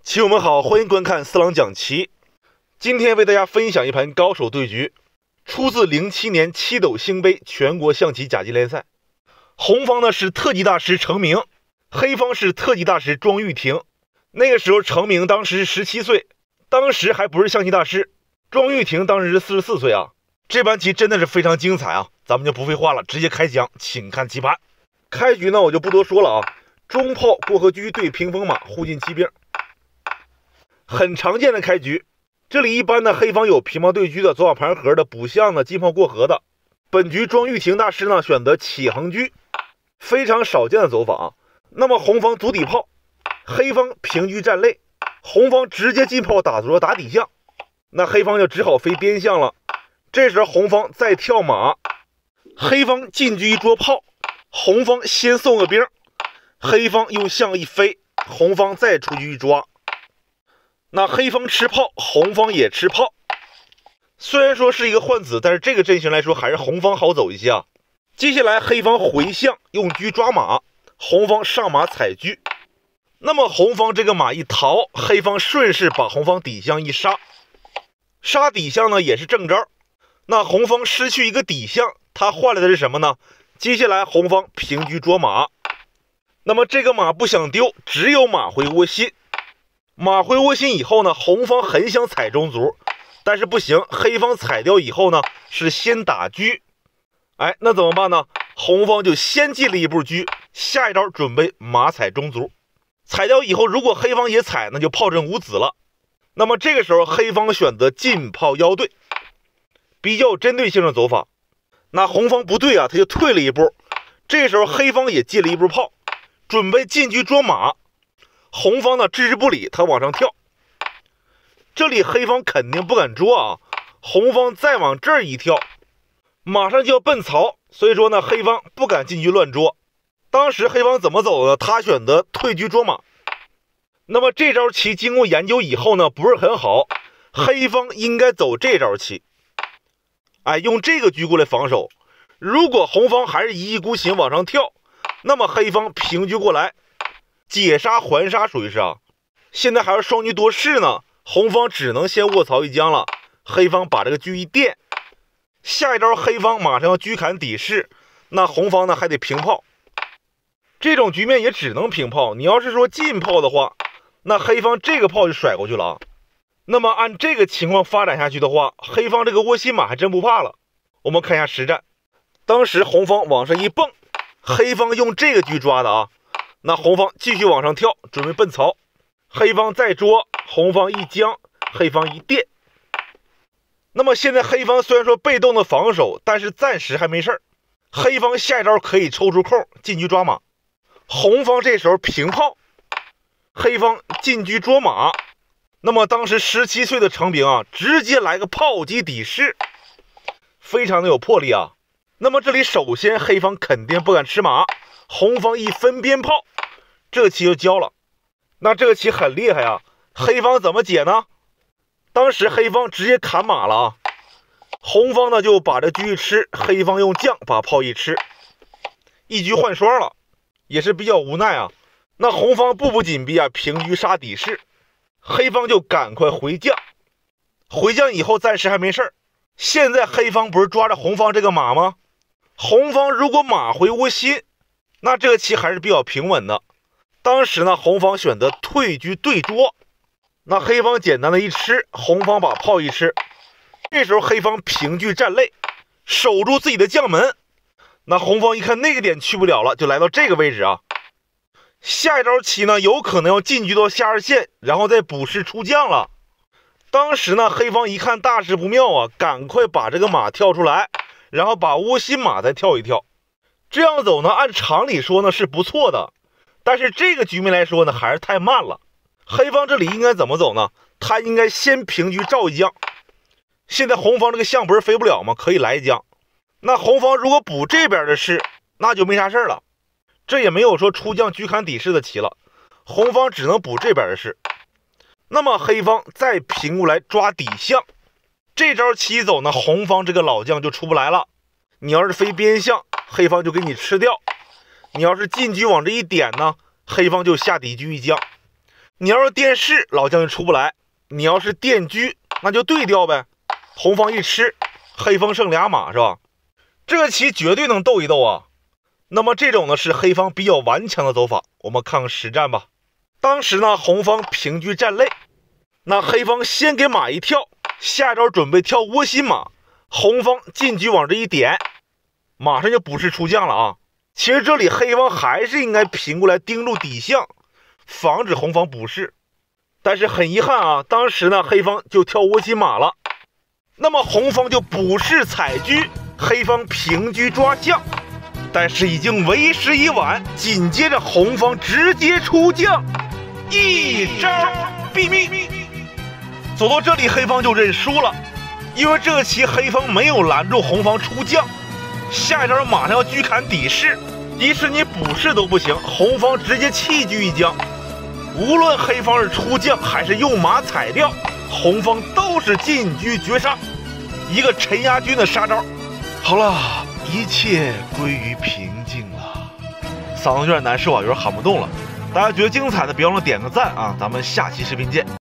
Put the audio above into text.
棋友们好，欢迎观看四郎讲棋。今天为大家分享一盘高手对局，出自07年七斗星杯全国象棋甲级联赛。红方呢是特级大师程明，黑方是特级大师庄玉婷。那个时候程明当时是17岁，当时还不是象棋大师。庄玉婷当时是44岁啊。这盘棋真的是非常精彩啊！咱们就不废话了，直接开讲，请看棋盘。开局呢我就不多说了啊，中炮过河车对屏风马，护进骑兵。很常见的开局，这里一般呢黑方有平炮对车的，左马盘河的，补象的，进炮过河的。本局庄玉婷大师呢选择起横车，非常少见的走法啊。那么红方阻底炮，黑方平车站肋，红方直接进炮打左打底象，那黑方就只好飞边象了。这时候红方再跳马，黑方进车一捉炮，红方先送个兵，黑方用象一飞，红方再出车一抓。那黑方吃炮，红方也吃炮。虽然说是一个换子，但是这个阵型来说还是红方好走一些啊。接下来黑方回象，用车抓马，红方上马踩车。那么红方这个马一逃，黑方顺势把红方底象一杀，杀底象呢也是正招。那红方失去一个底象，他换来的是什么呢？接下来红方平车捉马，那么这个马不想丢，只有马回窝心。马回窝心以后呢，红方很想踩中卒，但是不行，黑方踩掉以后呢是先打车。那怎么办呢？红方就先进了一步车，下一招准备马踩中卒，踩掉以后如果黑方也踩，那就炮阵无子了。那么这个时候黑方选择进炮腰对，比较有针对性的走法。那红方不对啊，他就退了一步。这时候黑方也进了一步炮，准备进车捉马。红方呢置之不理，他往上跳。这里黑方肯定不敢捉啊，红方再往这儿一跳，马上就要奔曹，所以说呢黑方不敢进车乱捉。当时黑方怎么走呢？他选择退车捉马。那么这招棋经过研究以后呢不是很好，黑方应该走这招棋，用这个车过来防守。如果红方还是一意孤行往上跳，那么黑方平车过来，解杀还杀属于是啊。现在还是双车夺势呢，红方只能先卧槽一将了。黑方把这个车一垫，下一招黑方马上要车砍底士，那红方呢还得平炮。这种局面也只能平炮，你要是说进炮的话，那黑方这个炮就甩过去了啊。那么按这个情况发展下去的话，黑方这个窝心马还真不怕了。我们看一下实战，当时红方往上一蹦，黑方用这个车抓的啊。那红方继续往上跳，准备奔曹，黑方再捉，红方一将，黑方一垫。那么现在黑方虽然说被动的防守，但是暂时还没事儿。黑方下一招可以抽出空进车抓马，红方这时候平炮，黑方进车捉马。那么当时17岁的程明啊，直接来个炮击底士，非常的有魄力啊。那么这里首先黑方肯定不敢吃马，红方一分边炮，这个棋就交了。那这个棋很厉害啊，黑方怎么解呢？当时黑方直接砍马了啊，红方呢就把这车一吃，黑方用将把炮一吃，一车换双了，也是比较无奈啊。那红方步步紧逼啊，平车杀底士，黑方就赶快回将，回将以后暂时还没事儿。现在黑方不是抓着红方这个马吗？红方如果马回窝心，那这个棋还是比较平稳的。当时呢红方选择退车对捉，那黑方简单的一吃，红方把炮一吃。这时候黑方平车站肋，守住自己的将门。那红方一看那个点去不了了，就来到这个位置啊。下一招棋呢有可能要进车到下二线，然后再补士出将了。当时呢黑方一看大事不妙啊，赶快把这个马跳出来，然后把窝心马再跳一跳。这样走呢按常理说呢是不错的，但是这个局面来说呢还是太慢了。黑方这里应该怎么走呢？他应该先平车照一将。现在红方这个象不是飞不了吗？可以来一将。那红方如果补这边的士，那就没啥事了。这也没有说出将车砍底士的棋了，红方只能补这边的士。那么黑方再平过来抓底象，这招棋走呢，红方这个老将就出不来了。你要是飞边象，黑方就给你吃掉；你要是进车往这一点呢，黑方就下底车一将。 你要是电视，老将就出不来；你要是电车，那就对调呗。红方一吃，黑方剩2马是吧？这个棋绝对能斗一斗啊。那么这种呢是黑方比较顽强的走法，我们看看实战吧。当时呢红方平车站肋，那黑方先给马一跳，下招准备跳窝心马，红方进车往这一点，马上就不是出将了啊。其实这里黑方还是应该平过来盯住底象，防止红方补士。但是很遗憾啊，当时呢黑方就跳窝心马了，那么红方就补士踩车，黑方平车抓象。但是已经为时已晚，紧接着红方直接出将，一招毙命。走到这里黑方就认输了，因为这个棋黑方没有拦住红方出将，下一招马上要车砍底士，即使你补士都不行，红方直接弃车一将。无论黑方是出将还是用马踩掉，红方都是进车绝杀，一个沉压军的杀招。好了，一切归于平静了。嗓子有点难受啊，有点喊不动了。大家觉得精彩的别忘了点个赞啊，咱们下期视频见。